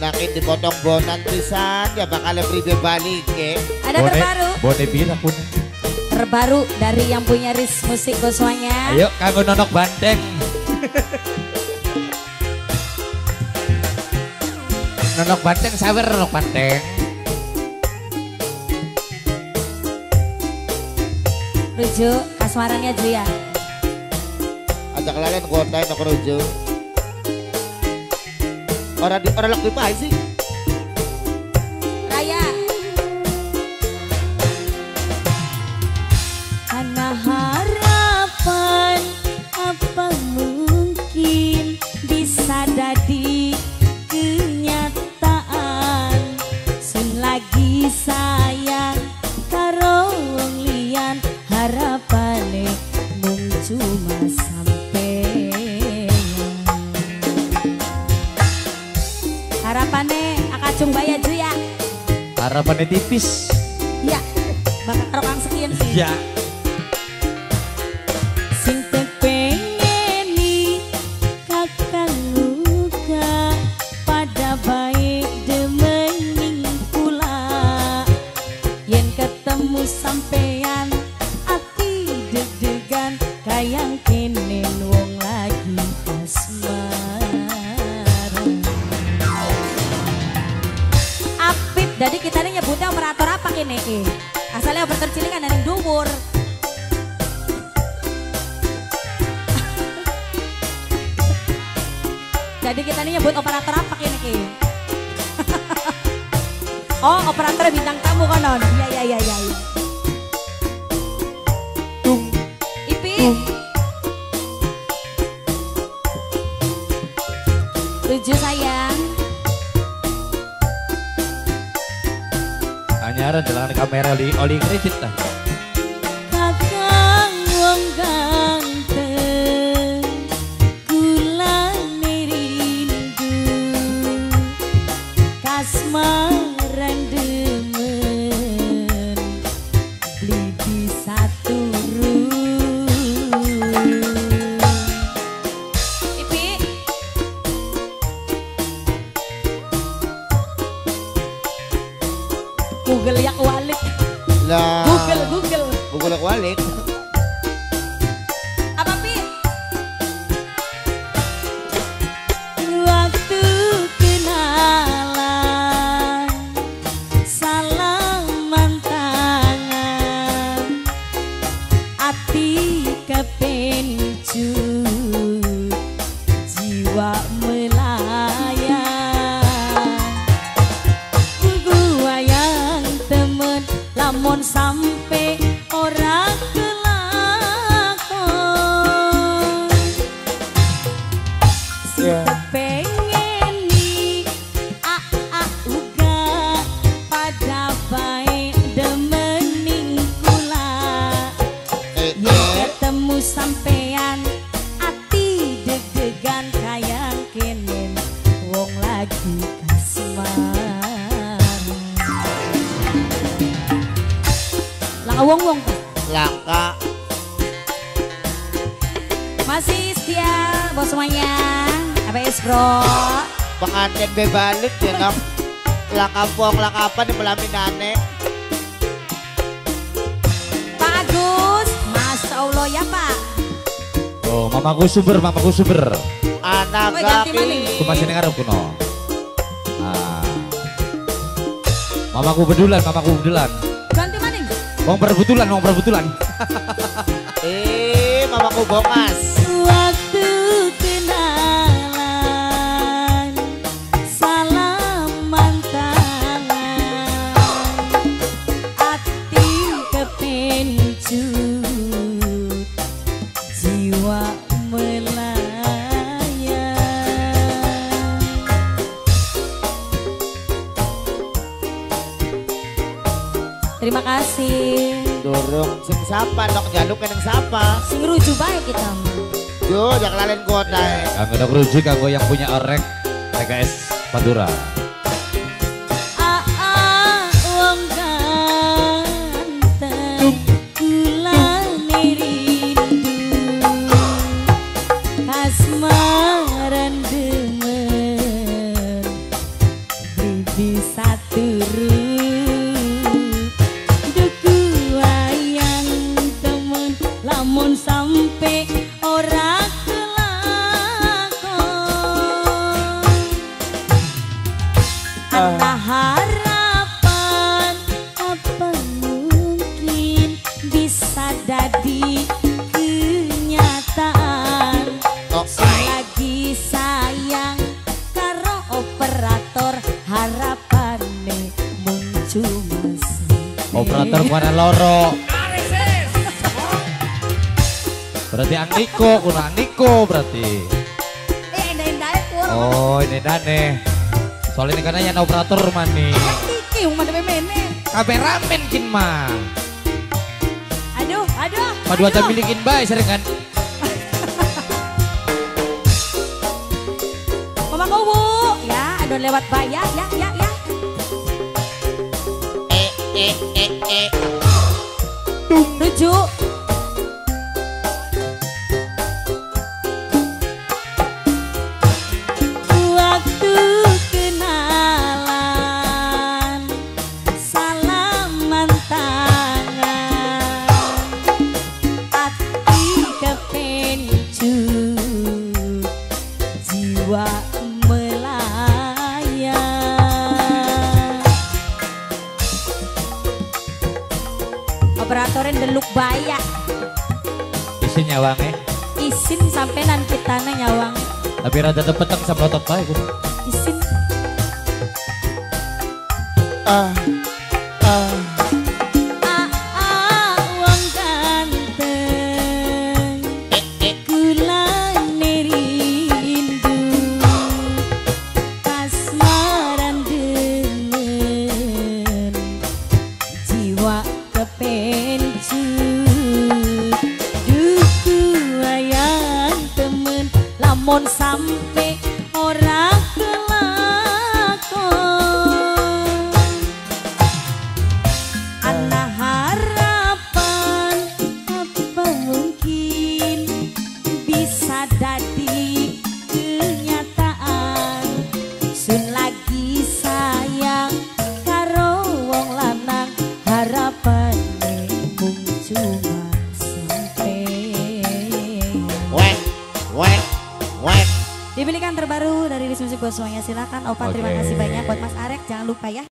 nakin dipotong bonan pisan ya bakal pribe balik ke. Ada terbaru. Bone pira pun. Terbaru dari yang punya Riz Musik Goswanya. Ayo kanggo nonok banteng. Nonok banteng sawer nonok banteng. Rujuk kasmarannya Juya. Ajak kalian kota yang keruju. Orang lek dipae sih. Raya. Karena harapan apa mungkin bisa jadi kenyataan. Sun lagi sayang karo wong liyan harapane mung cuma harapannya akacung baya Juya. Harapannya tipis. Ya, bakal karo kang sekian sih. Ya. Sing tepengeni kakang luka pada baik demening pula. Yen ketemu sampean ati deg-degan kayang kenen wong lagi jadi kita ini nyebutnya operator apa ini? Asalnya operator cilik kan dari dhuwur. Jadi kita ini nyebut operator apa ini? Oh, operator bintang tamu konon. Iya. Ipi. Tujuh sayang. Anyaran dalam kamera oli kredit lah. Kakang wong ganteng kulane rindu kasmaran demen beli di satu Ipi. Google yak walik. Lah. Google yak walik. Apa Pi? Waktu kenalan salaman tangan ati kepencut jiwa lamun sampai orang kelakon si kepengen ni uga pada baik demening kula yang ketemu sampean ati deg-degan kayang kenen wong lagi wong langka masih setia bos semuanya ABS bro pengantin bebalik ya ngam lakapan di pelaminane Pak Agus Masya Allah ya Pak. Oh mamaku super anak kaki aku masih dengar kuno. Mamaku bedulan ganti maning Wong perbetulan. Mamaku bongas. Waktu kenalan salaman tangan ati kepencut jiwa melayang. Terima kasih. Dorong sing sapa nok jaluk keneng sapa. Sing rujuk baik kita mah. Yo jak lalen kota. Kanggo nok rujuk kanggo yang punya orek PKS Madura. Wong ganteng kulane rindu kasmaran demen sampai ora kelakon. Ana harapan apa mungkin bisa jadi kenyataan. Selagi sayang karo operator harapane mung cuma Operator mana loro. Berarti Andiko, kurang Andiko berarti. endah-endah kur. Oh ini dane. Soalnya ini kan yang operator mani. Iki umah dewe mene. Kabeh ramen kin mah. Aduh. Padu aja milikin bae sering kan. Mama Kubu, ya, aduh lewat bayar, ya. Rujuk. Waktu kenalan, salaman tangan, hati kepencut, jiwa melayang. Operatornya deluk bayak. Isin nyawangnya. Isin sampai nanti tanah nyawang. Tapi rada peteng sama otot bae gue. Isin. Wong ganteng, kulane rindu, kasmaran demen, jiwa kepencut. Duku ayang temen, lamun sampe ora kelakon. Ana harapan apa mungkin bisa jadi kenyataan. Sun lagi sayang karo wong lanang harapane mung cuma sampai. Wek. Dibelikan terbaru dari Rizmus Goswanya. Silakan Opa, terima Oke. kasih banyak buat Mas Arek. Jangan lupa ya.